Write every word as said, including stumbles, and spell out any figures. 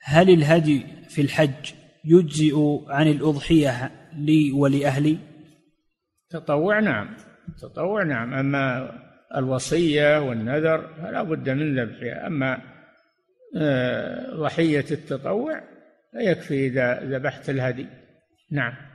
هل الهدي في الحج يجزئ عن الأضحية لي ولأهلي؟ تطوع نعم، تطوع نعم، أما الوصية والنذر فلا بد من ذبحها. أما ضحية التطوع فيكفي إذا ذبحت الهدي. نعم.